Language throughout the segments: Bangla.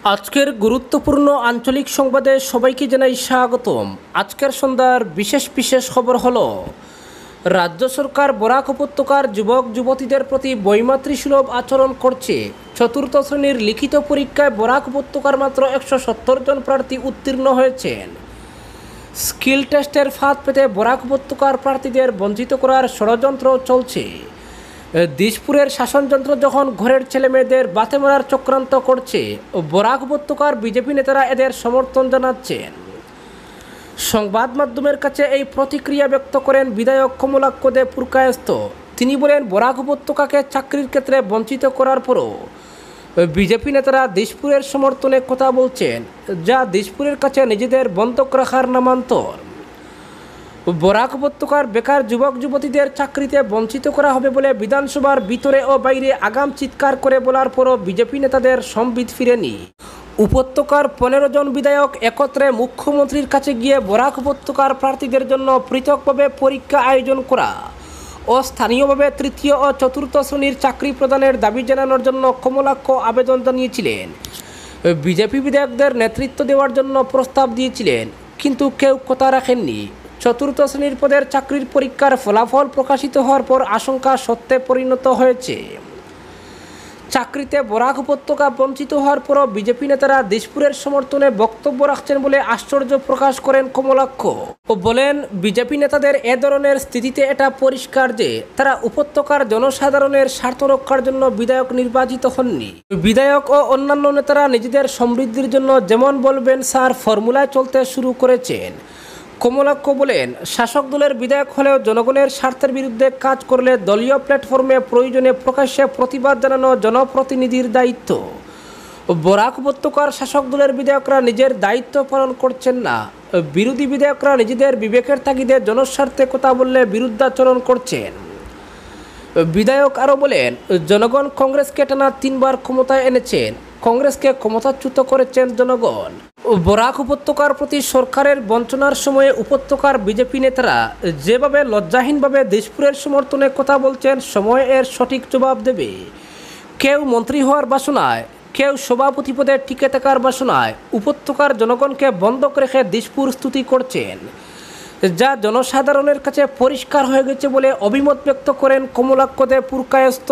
আজকের গুরুত্বপূর্ণ আঞ্চলিক সংবাদে সবাইকে জানাই স্বাগতম। আজকের সন্ধ্যার বিশেষ খবর হলো, রাজ্য সরকার বরাক উপত্যকার যুবক যুবতীদের প্রতি বৈমাতৃসুলভ আচরণ করছে। চতুর্থ শ্রেণীর লিখিত পরীক্ষায় বরাক উপত্যকার মাত্র 170 জন প্রার্থী উত্তীর্ণ হয়েছেন। স্কিল টেস্টের ফাঁদ পেতে বরাক উপত্যকার প্রার্থীদের বঞ্চিত করার ষড়যন্ত্র চলছে। দিশপুরের শাসনযন্ত্র যখন ঘরের ছেলে মেয়েদের বাতে মারার চক্রান্ত করছে, বরাক উপত্যকার বিজেপি নেতারা এদের সমর্থন জানাচ্ছেন। সংবাদ মাধ্যমের কাছে এই প্রতিক্রিয়া ব্যক্ত করেন বিধায়ক কমলাক্ষ দে পুরকায়স্থ। তিনি বলেন, বরাক উপত্যকাকে চাকরির ক্ষেত্রে বঞ্চিত করার পরও বিজেপি নেতারা দিশপুরের সমর্থনে কথা বলছেন, যা দিশপুরের কাছে নিজেদের বন্ধক রাখার নামান্তর। বরাক উপত্যকার বেকার যুবক যুবতীদের চাকরিতে বঞ্চিত করা হবে বলে বিধানসভার ভিতরে ও বাইরে আগাম চিৎকার করে বলার পরও বিজেপি নেতাদের সম্বিত ফিরেনি। উপত্যকার 15 জন বিধায়ক একত্রে মুখ্যমন্ত্রীর কাছে গিয়ে বরাক উপত্যকার প্রার্থীদের জন্য পৃথকভাবে পরীক্ষা আয়োজন করা ও স্থানীয়ভাবে তৃতীয় ও চতুর্থ শ্রেণীর চাকরি প্রদানের দাবি জানানোর জন্য কমলাক্ষ আবেদন জানিয়েছিলেন। বিজেপি বিধায়কদের নেতৃত্ব দেওয়ার জন্য প্রস্তাব দিয়েছিলেন, কিন্তু কেউ কথা রাখেননি। চতুর্থ শ্রেণীর পদের চাকরির পরীক্ষার ফলাফল প্রকাশিত হওয়ার পর আশঙ্কা সত্যে পরিণত হয়েছে। চাকরিতে বরাক উপত্যকা বঞ্চিত হওয়ার পরও বিজেপি নেতারা দিশপুরের সমর্থনে বক্তব্য রাখছেন বলে আশ্চর্য প্রকাশ করেন কমলাক্ষ ও বলেন, বিজেপি নেতাদের এ ধরনের স্থিতিতে এটা পরিষ্কার যে তারা উপত্যকার জনসাধারণের স্বার্থ রক্ষার জন্য বিধায়ক নির্বাচিত হননি। বিধায়ক ও অন্যান্য নেতারা নিজেদের সমৃদ্ধির জন্য যেমন বলবেন স্যার ফর্মুলায় চলতে শুরু করেছেন। কমলাক্ষ বলেন, শাসক দলের বিধায়ক হলেও জনগণের স্বার্থের বিরুদ্ধে কাজ করলে দলীয় প্ল্যাটফর্মে প্রয়োজনে প্রকাশ্যে প্রতিবাদ জানানো জনপ্রতিনিধির দায়িত্ব। বরাক উপত্যকার শাসক দলের বিধায়করা নিজের দায়িত্ব পালন করছেন না। বিরোধী বিধায়করা নিজেদের বিবেকের তাগিদে জনস্বার্থে কথা বললে বিরুদ্ধাচরণ করছেন। বিধায়ক আরও বলেন, জনগণ কংগ্রেসকে টানা 3 বার ক্ষমতায় এনেছেন, কংগ্রেসকে ক্ষমতাচ্যুত করেছেন জনগণ। বরাক উপত্যকার প্রতি সরকারের বঞ্চনার সময়ে উপত্যকার বিজেপি নেতারা যেভাবে লজ্জাহীনভাবে দিশপুরের সমর্থনে কথা বলছেন, সময় এর সঠিক জবাব দেবে। কেউ মন্ত্রী হওয়ার বাসনায়, কেউ সভাপতি পদে টিকে থাকার বাসনায় উপত্যকার জনগণকে বন্ধক রেখে দিশপুর স্তুতি করছেন, যা জনসাধারণের কাছে পরিষ্কার হয়ে গেছে বলে অভিমত ব্যক্ত করেন কমলাক্ষ দে পুরকায়স্থ।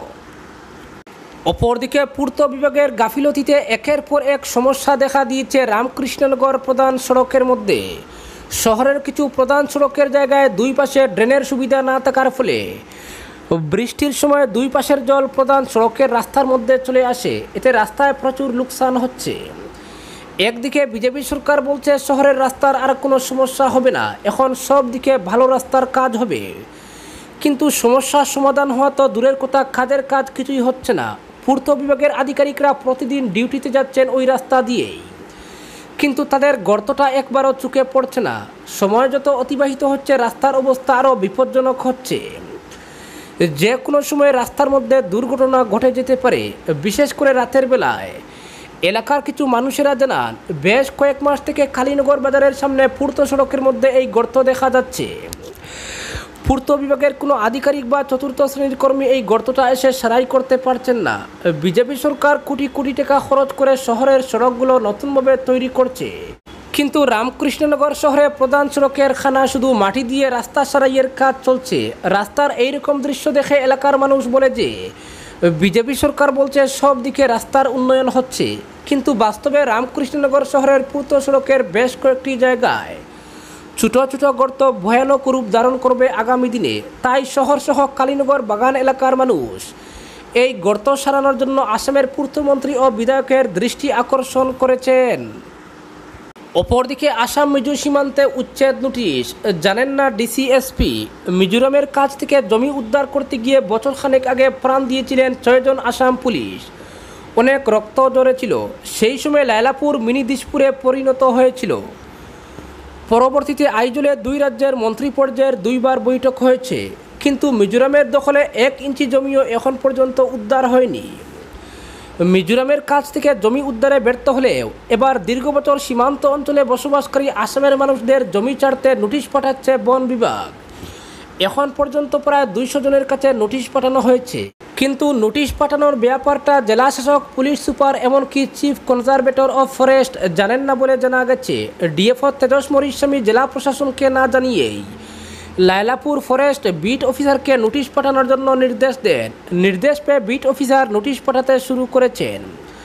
অপরদিকে পূর্ত বিভাগের গাফিলতিতে একের পর এক সমস্যা দেখা দিয়েছে রামকৃষ্ণনগর প্রধান সড়কের মধ্যে। শহরের কিছু প্রধান সড়কের জায়গায় দুই পাশে ড্রেনের সুবিধা না থাকার ফলে বৃষ্টির সময় দুই পাশের জল প্রধান সড়কের রাস্তার মধ্যে চলে আসে। এতে রাস্তায় প্রচুর লোকসান হচ্ছে। একদিকে বিজেপি সরকার বলছে শহরের রাস্তার আর কোনো সমস্যা হবে না, এখন সব দিকে ভালো রাস্তার কাজ হবে, কিন্তু সমস্যার সমাধান হওয়া তো দূরের কথা, কাজের কাজ কিছুই হচ্ছে না। পূর্ত বিভাগের আধিকারিকরা প্রতিদিন ডিউটিতে যাচ্ছেন ওই রাস্তা দিয়েই, কিন্তু তাদের গর্তটা একবারও চোখে পড়ছে না। সময় যত অতিবাহিত হচ্ছে রাস্তার অবস্থা আরও বিপজ্জনক হচ্ছে। যে কোনো সময় রাস্তার মধ্যে দুর্ঘটনা ঘটে যেতে পারে, বিশেষ করে রাতের বেলায়। এলাকার কিছু মানুষেরা জানান, বেশ কয়েক মাস থেকে কালীনগর বাজারের সামনে পূর্ত সড়কের মধ্যে এই গর্ত দেখা যাচ্ছে। পূর্ত বিভাগের কোনো আধিকারিক বা চতুর্থ শ্রেণীর কর্মী এই গর্তটা এসে সারাই করতে পারছেন না। বিজেপি সরকার কোটি কোটি টাকা খরচ করে শহরের সড়কগুলো নতুনভাবে তৈরি করছে, কিন্তু রামকৃষ্ণনগর শহরে প্রধান সড়কের খানা শুধু মাটি দিয়ে রাস্তা সারাইয়ের কাজ চলছে। রাস্তার এইরকম দৃশ্য দেখে এলাকার মানুষ বলে যে বিজেপি সরকার বলছে সব দিকে রাস্তার উন্নয়ন হচ্ছে, কিন্তু বাস্তবে রামকৃষ্ণনগর শহরের পূর্ত সড়কের বেশ কয়েকটি জায়গায় ছোট ছোট গর্ত ভয়ানক রূপ ধারণ করবে আগামী দিনে। তাই শহরসহ কালীনগর বাগান এলাকার মানুষ এই গর্ত সারানোর জন্য আসামের পূর্তমন্ত্রী ও বিধায়কের দৃষ্টি আকর্ষণ করেছেন। অপরদিকে আসাম মিজো সীমান্তে উচ্ছেদ নোটিশ, জানেন না ডিসিএসপি? মিজোরামের কাছ থেকে জমি উদ্ধার করতে গিয়ে বছরখানেক আগে প্রাণ দিয়েছিলেন 6 জন আসাম পুলিশ। অনেক রক্ত ঝরেছিল। সেই সময় লায়লাপুর মিনি দিশপুরে পরিণত হয়েছিল। পরবর্তীতে আইজলে 2 রাজ্যের মন্ত্রী পর্যায়ের 2 বার বৈঠক হয়েছে, কিন্তু মিজোরামের দখলে 1 ইঞ্চি জমিও এখন পর্যন্ত উদ্ধার হয়নি। মিজোরামের কাছ থেকে জমি উদ্ধারে ব্যর্থ হলেও এবার দীর্ঘ বছর সীমান্ত অঞ্চলে বসবাসকারী আসামের মানুষদের জমি ছাড়তে নোটিশ পাঠাচ্ছে বন বিভাগ। এখন পর্যন্ত প্রায় 200 জনের কাছে নোটিশ পাঠানো হয়েছে, কিন্তু নোটিশ পাঠানোর ব্যাপারটা জেলা শাসক, পুলিশ সুপার, এমনকি চিফ কনজারভেটর অফ ফরেস্ট জানেন না বলে জানা গেছে। ডিএফও তেজস মরিস্বামী জেলা প্রশাসনকে না জানিয়েই লায়লাপুর ফরেস্ট বিট অফিসারকে নোটিশ পাঠানোর জন্য নির্দেশ দেন। নির্দেশ পেয়ে বিট অফিসার নোটিশ পাঠাতে শুরু করেছেন।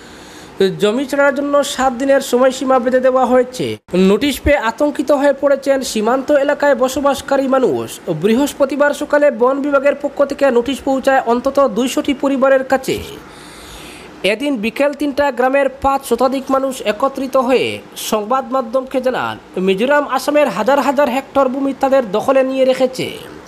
জমি ছাড়ার জন্য 7 দিনের সময়সীমা বেঁধে দেওয়া হয়েছে। নোটিশ পেয়ে আতঙ্কিত হয়ে পড়েছেন সীমান্ত এলাকায় বসবাসকারী মানুষ। বৃহস্পতিবার সকালে বন বিভাগের পক্ষ থেকে নোটিশ পৌঁছায় অন্তত 200টি পরিবারের কাছে। এদিন বিকেল 3টায় গ্রামের 5 শতাধিক মানুষ একত্রিত হয়ে সংবাদ মাধ্যমকে জানান, মিজোরাম আসামের হাজার হাজার হেক্টর ভূমি তাদের দখলে নিয়ে রেখেছে।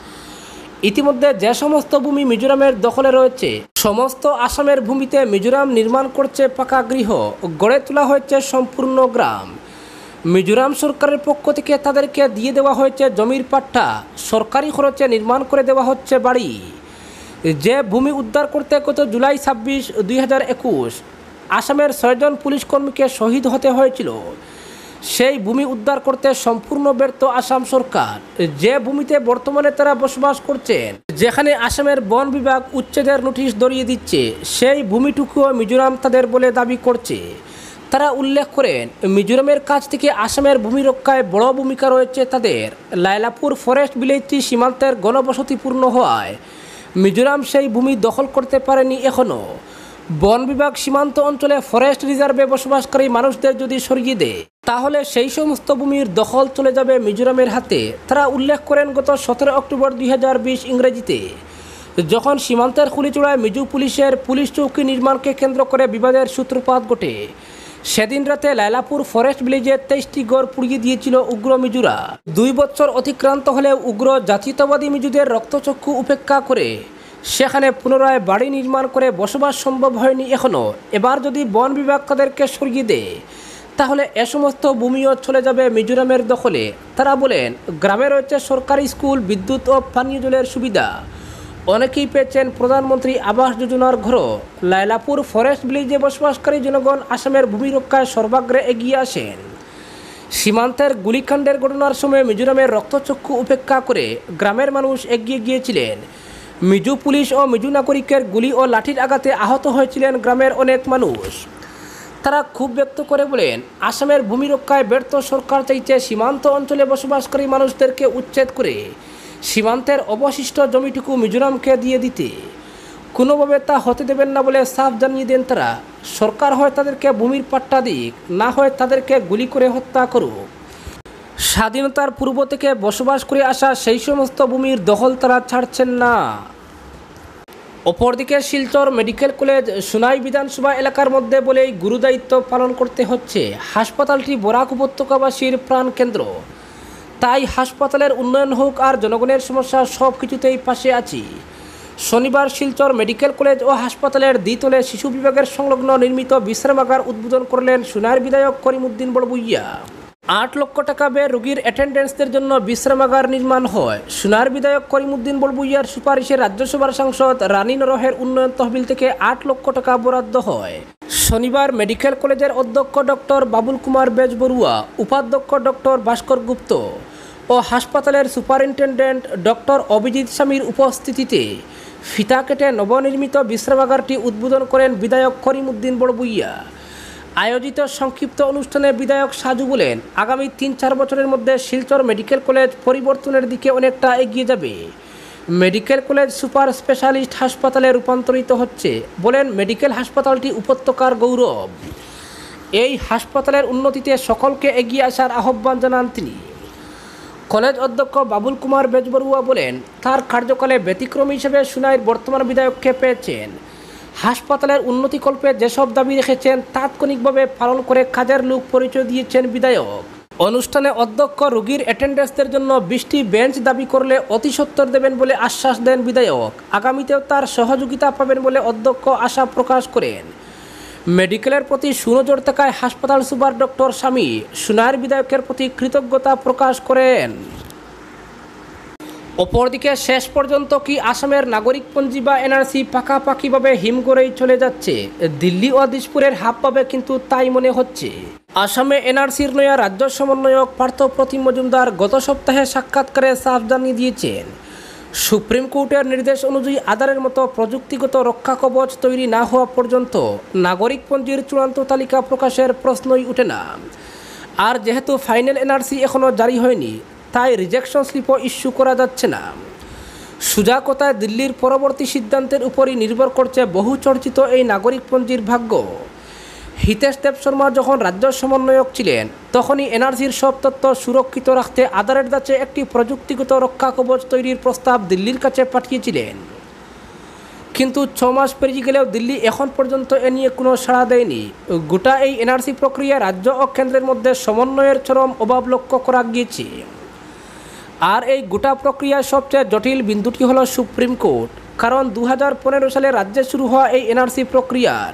ইতিমধ্যে যে সমস্ত ভূমি মিজোরামের দখলে রয়েছে, সমস্ত আসামের ভূমিতে মিজোরাম নির্মাণ করছে পাকা গৃহ, গড়ে তোলা হয়েছে সম্পূর্ণ গ্রাম। মিজোরাম সরকারের পক্ষ থেকে তাদেরকে দিয়ে দেওয়া হয়েছে জমির পাট্টা, সরকারি খরচে নির্মাণ করে দেওয়া হচ্ছে বাড়ি। যে ভূমি উদ্ধার করতে গত জুলাই 26, 2021 আসামের 6 জন পুলিশ কর্মীকে শহীদ হতে হয়েছিল, সেই ভূমি উদ্ধার করতে সম্পূর্ণ ব্যর্থ আসাম সরকার। যে ভূমিতে বর্তমানে তারা বসবাস করছেন, যেখানে আসামের বন বিভাগ উচ্ছেদের নোটিশ ধরিয়ে দিচ্ছে, সেই ভূমিটুকুও মিজোরাম তাদের বলে দাবি করছে। তারা উল্লেখ করেন, মিজোরামের কাছ থেকে আসামের ভূমি রক্ষায় বড় ভূমিকা রয়েছে তাদের। লায়লাপুর ফরেস্ট ভিলেজটি সীমান্তের ঘনবসতিপূর্ণ হওয়ায় মিজোরাম সেই ভূমি দখল করতে পারেনি এখনও। বন বিভাগ সীমান্ত অঞ্চলে ফরেস্ট রিজার্ভে বসবাসকারী মানুষদের যদি সরিয়ে দেয়, তাহলে সেই সমস্ত ভূমির দখল চলে যাবে মিজোরামের হাতে। তারা উল্লেখ করেন, গত 17 অক্টোবর 2020 ইংরেজিতে যখন সীমান্তের খুলিচূড়ায় মিজো পুলিশের পুলিশ চৌকি নির্মাণকে কেন্দ্র করে বিবাদের সূত্রপাত ঘটে, সেদিন রাতে লায়লাপুর ফরেস্ট ভিলেজে 23টি গড় পুড়িয়ে দিয়েছিল উগ্র মিজোরা। 2 বছর অতিক্রান্ত হলেও উগ্র জাতীয়তাবাদী মিজোদের রক্তচক্ষু উপেক্ষা করে সেখানে পুনরায় বাড়ি নির্মাণ করে বসবাস সম্ভব হয়নি এখনও। এবার যদি বন বিভাগ তাদেরকে সরিয়ে দেয়, তাহলে এ সমস্ত ভূমিও চলে যাবে মিজোরামের দখলে। তারা বলেন, গ্রামে রয়েছে সরকারি স্কুল, বিদ্যুৎ ও পানীয় জলের সুবিধা। অনেকেই পেয়েছেন প্রধানমন্ত্রী আবাস যোজনার ঘরও। লায়লাপুর ফরেস্ট ভিলেজে বসবাসকারী জনগণ আসামের ভূমি রক্ষায় সর্বাগ্রে এগিয়ে আসেন। সীমান্তের গুলিকাণ্ডের ঘটনার সময় মিজোরামের রক্তচক্ষু উপেক্ষা করে গ্রামের মানুষ এগিয়ে গিয়েছিলেন। মিজো পুলিশ ও মিজো নাগরিকের গুলি ও লাঠির আঘাতে আহত হয়েছিলেন গ্রামের অনেক মানুষ। তারা ক্ষোভ ব্যক্ত করে বলেন, আসামের ভূমি রক্ষায় ব্যর্থ সরকার চাইছে সীমান্ত অঞ্চলে বসবাসকারী মানুষদেরকে উচ্ছেদ করে সীমান্তের অবশিষ্ট জমিটুকু মিজোরামকে দিয়ে দিতে। কোনোভাবে তা হতে দেবেন না বলে সাফ জানিয়ে দেন তারা। সরকার হয় তাদেরকে ভূমির পাট্টা দিক, না হয় তাদেরকে গুলি করে হত্যা করুক। স্বাধীনতার পূর্ব থেকে বসবাস করে আসা সেই সমস্ত ভূমির দখল তারা ছাড়ছেন না। অপরদিকে শিলচর মেডিকেল কলেজ সোনাই বিধানসভা এলাকার মধ্যে বলেই গুরুদায়িত্ব পালন করতে হচ্ছে। হাসপাতালটি বরাক উপত্যকাবাসীর প্রাণকেন্দ্র, তাই হাসপাতালের উন্নয়ন হোক আর জনগণের সমস্যা সব কিছুতেই পাশে আছি। শনিবার শিলচর মেডিকেল কলেজ ও হাসপাতালের দ্বিতলে শিশু বিভাগের সংলগ্ন নির্মিত বিশ্রামাগার উদ্বোধন করলেন সোনাইর বিধায়ক করিমউদ্দিন বড়ভূঁইয়া। 8 লক্ষ টাকা ব্যয়ে রোগীর অ্যাটেন্ডেন্সদের জন্য বিশ্রামাগার নির্মাণ হয়। সোনার বিধায়ক করিমউদ্দিন বড়ভূঁইয়ার সুপারিশে রাজ্যসভার সাংসদ রানী নরহের উন্নয়ন তহবিল থেকে 8 লক্ষ টাকা বরাদ্দ হয়। শনিবার মেডিকেল কলেজের অধ্যক্ষ ডক্টর বাবুল কুমার বেজবরুয়া, উপাধ্যক্ষ ডক্টর ভাস্কর গুপ্ত ও হাসপাতালের সুপারিনটেন্ডেন্ট ডক্টর অভিজিৎ স্বামীর উপস্থিতিতে ফিতা কেটে নবনির্মিত বিশ্রামাগারটি উদ্বোধন করেন বিধায়ক করিমউদ্দিন বড়ভূঁইয়া। আয়োজিত সংক্ষিপ্ত অনুষ্ঠানে বিধায়ক সাজু বলেন, আগামী 3-4 বছরের মধ্যে শিলচর মেডিকেল কলেজ পরিবর্তনের দিকে অনেকটা এগিয়ে যাবে। মেডিকেল কলেজ সুপার স্পেশালিস্ট হাসপাতালে রূপান্তরিত হচ্ছে। বলেন, মেডিকেল হাসপাতালটি উপত্যকার গৌরব। এই হাসপাতালের উন্নতিতে সকলকে এগিয়ে আসার আহ্বান জানান তিনি। কলেজ অধ্যক্ষ বাবুল কুমার বেজবরুয়া বলেন, তার কার্যকালে ব্যতিক্রমী হিসেবে সোনাইর বর্তমান বিধায়ককে পেয়েছেন। হাসপাতালের উন্নতিকল্পে যেসব দাবি রেখেছেন তাৎক্ষণিকভাবে পালন করে কাজের লোক পরিচয় দিয়েছেন বিধায়ক। অনুষ্ঠানে অধ্যক্ষ রোগীর অ্যাটেন্ডেন্সদের জন্য 20টি বেঞ্চ দাবি করলে অতি সত্বর দেবেন বলে আশ্বাস দেন বিধায়ক। আগামীতেও তার সহযোগিতা পাবেন বলে অধ্যক্ষ আশা প্রকাশ করেন। মেডিকেলের প্রতি সুনজর থাকায় হাসপাতাল সুপার ডক্টর স্বামী সোনাইর বিধায়কের প্রতি কৃতজ্ঞতা প্রকাশ করেন। অপরদিকে শেষ পর্যন্ত কি আসামের নাগরিকপঞ্জি বা এনআরসি পাকাপাকিভাবে হিমঘরেই চলে যাচ্ছে? দিল্লি ও দিসপুরের হাব পাবে, কিন্তু তাই মনে হচ্ছে। আসামে এনআরসির নয়া রাজ্য সমন্বয়ক পার্থ প্রতিম মজুমদার গত সপ্তাহে সাক্ষাৎকারে সাফ জানিয়ে দিয়েছেন, সুপ্রিম কোর্টের নির্দেশ অনুযায়ী আধারের মতো প্রযুক্তিগত রক্ষা কবচ তৈরি না হওয়া পর্যন্ত নাগরিকপঞ্জির চূড়ান্ত তালিকা প্রকাশের প্রশ্নই ওঠে না। আর যেহেতু ফাইনাল এনআরসি এখনও জারি হয়নি, তাই রিজেকশন স্লিপও ইস্যু করা যাচ্ছে না। সোজা কথায় দিল্লির পরবর্তী সিদ্ধান্তের উপরই নির্ভর করছে বহু চর্চিত এই নাগরিকপঞ্জির ভাগ্য। হিতেশ দেব শর্মা যখন রাজ্য সমন্বয়ক ছিলেন, তখনই এনআরসির সব তথ্য সুরক্ষিত রাখতে আধারের ধাঁচে একটি প্রযুক্তিগত রক্ষা কবচ তৈরির প্রস্তাব দিল্লির কাছে পাঠিয়েছিলেন। কিন্তু 6 মাস পেরিয়ে গেলেও দিল্লি এখন পর্যন্ত এ নিয়ে কোনো সাড়া দেয়নি। গোটা এই এনআরসি প্রক্রিয়া রাজ্য ও কেন্দ্রের মধ্যে সমন্বয়ের চরম অভাব লক্ষ্য করা গিয়েছে। আর এই গোটা প্রক্রিয়ায় সবচেয়ে জটিল বিন্দুটি হলো সুপ্রিম কোর্ট। কারণ 2015 সালে রাজ্যে শুরু হওয়া এই এনআরসি প্রক্রিয়ার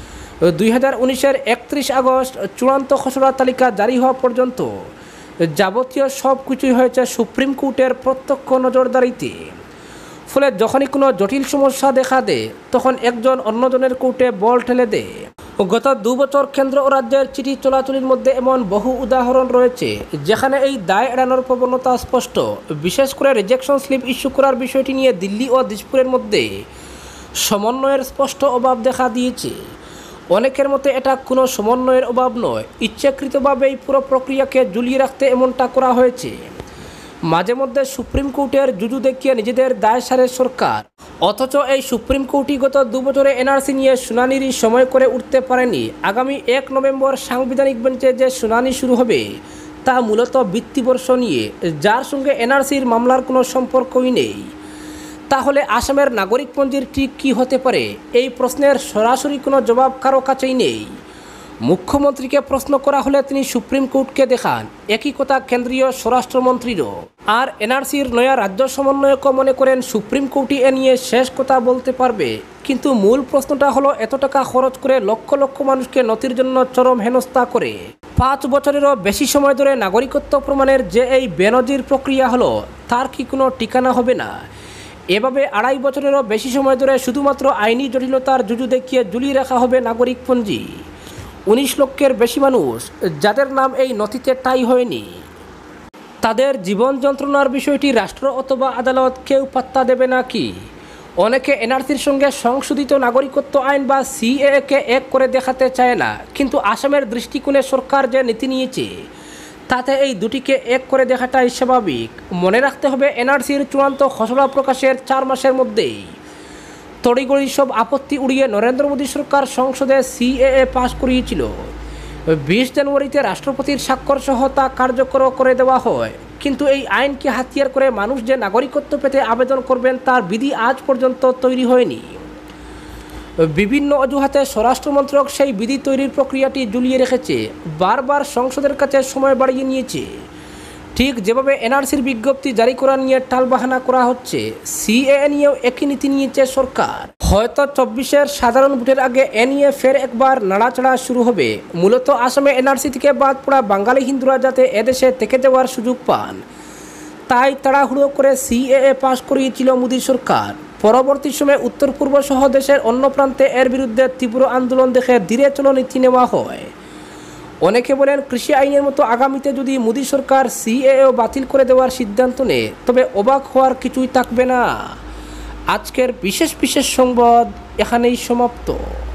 2019-এর 31 আগস্ট চূড়ান্ত খসড়া তালিকা জারি হওয়া পর্যন্ত যাবতীয় সব কিছুই হয়েছে সুপ্রিম কোর্টের প্রত্যক্ষ নজরদারিতে। ফলে যখনই কোনো জটিল সমস্যা দেখা দেয়, তখন একজন অন্যজনের কোর্টে বল ঠেলে দেয়। গত 2 বছর কেন্দ্র ও রাজ্যের চিঠি চলাচলের মধ্যে এমন বহু উদাহরণ রয়েছে যেখানে এই দায় এড়ানোর প্রবণতা স্পষ্ট। বিশেষ করে রিজেকশন স্লিপ ইস্যু করার বিষয়টি নিয়ে দিল্লি ও দিসপুরের মধ্যে সমন্বয়ের স্পষ্ট অভাব দেখা দিয়েছে। অনেকের মতে এটা কোনো সমন্বয়ের অভাব নয়, ইচ্ছাকৃতভাবেই পুরো প্রক্রিয়াকে ঝুলিয়ে রাখতে এমনটা করা হয়েছে। মাঝে মধ্যে সুপ্রিম কোর্টের জুজু দেখিয়ে নিজেদের দায় সারে সরকার, অথচ এই সুপ্রিম কোর্টই গত 2 বছরে এনআরসি নিয়ে শুনানিরই সময় করে উঠতে পারেনি। আগামী 1 নভেম্বর সাংবিধানিক বেঞ্চে যে শুনানি শুরু হবে, তা মূলত বৃত্তিবর্ষ নিয়ে, যার সঙ্গে এনআরসির মামলার কোনো সম্পর্কই নেই। তাহলে আসামের নাগরিকপঞ্জির ঠিক কী হতে পারে? এই প্রশ্নের সরাসরি কোনো জবাব কারো কাছেই নেই। মুখ্যমন্ত্রীকে প্রশ্ন করা হলে তিনি সুপ্রিম কোর্টকে দেখান, একই কথা কেন্দ্রীয় স্বরাষ্ট্রমন্ত্রীরও। আর এনআরসির নয়া রাজ্য সমন্বয়কও মনে করেন সুপ্রিম কোর্টই এ নিয়ে শেষ কথা বলতে পারবে। কিন্তু মূল প্রশ্নটা হলো, এত টাকা খরচ করে লক্ষ লক্ষ মানুষকে নথির জন্য চরম হেনস্থা করে 5 বছরেরও বেশি সময় ধরে নাগরিকত্ব প্রমাণের যে এই বেনজির প্রক্রিয়া হলো, তার কি কোনো ঠিকানা হবে না? এভাবে 2.5 বছরেরও বেশি সময় ধরে শুধুমাত্র আইনি জটিলতার জুজু দেখিয়ে ঝুলিয়ে রাখা হবে নাগরিকপঞ্জি। 19 লক্ষের বেশি মানুষ যাদের নাম এই নথিতে ঠাঁই হয়নি, তাদের জীবন যন্ত্রণার বিষয়টি রাষ্ট্র অথবা আদালত কেউ পাত্তা দেবে না কি? অনেকে এনআরসির সঙ্গে সংশোধিত নাগরিকত্ব আইন বা সিএএ-কে এক করে দেখাতে চায় না, কিন্তু আসামের দৃষ্টিকোণে সরকার যে নীতি নিয়েছে, তাতে এই দুটিকে এক করে দেখাটাই স্বাভাবিক। মনে রাখতে হবে, এনআরসির চূড়ান্ত খসড়া প্রকাশের 4 মাসের মধ্যেই তড়িঘড়ি সব আপত্তি উড়িয়ে নরেন্দ্র মোদী সরকার সংসদে সিএএ পাশ করিয়েছিল। 20 জানুয়ারিতে রাষ্ট্রপতির স্বাক্ষর সহ তা কার্যকর করে দেওয়া হয়। কিন্তু এই আইনকে হাতিয়ার করে মানুষ যে নাগরিকত্ব পেতে আবেদন করবেন, তার বিধি আজ পর্যন্ত তৈরি হয়নি। বিভিন্ন অজুহাতে স্বরাষ্ট্রমন্ত্রক সেই বিধি তৈরির প্রক্রিয়াটি ঝুলিয়ে রেখেছে, বারবার সংসদের কাছে সময় বাড়িয়ে নিয়েছে। ঠিক যেভাবে এনআরসির বিজ্ঞপ্তি জারি করা নিয়ে টালবাহানা করা হচ্ছে, সিএএ নিয়েও একই নীতি নিয়েছে সরকার। হয়তো 24-এর সাধারণ ভোটের আগে এ নিয়ে ফের একবার নাড়াচাড়া শুরু হবে। মূলত আসামে এনআরসি থেকে বাদ পড়া বাঙালি হিন্দুরা যাতে এদেশে থেকে যাওয়ার সুযোগ পান, তাই তাড়াহুড়ো করে সিএএ পাশ করিয়েছিল মোদী সরকার। পরবর্তী সময়ে উত্তর পূর্ব সহ দেশের অন্য প্রান্তে এর বিরুদ্ধে তীব্র আন্দোলন দেখে ধীরে চলো নীতি নেওয়া হয়। অনেকে বলেন, কৃষি আইনের মতো আগামীতে যদি মোদী সরকার সিএএ বাতিল করে দেওয়ার সিদ্ধান্ত নেয়, তবে অবাক হওয়ার কিছুই থাকবে না। আজকের বিশেষ সংবাদ এখানেই সমাপ্ত।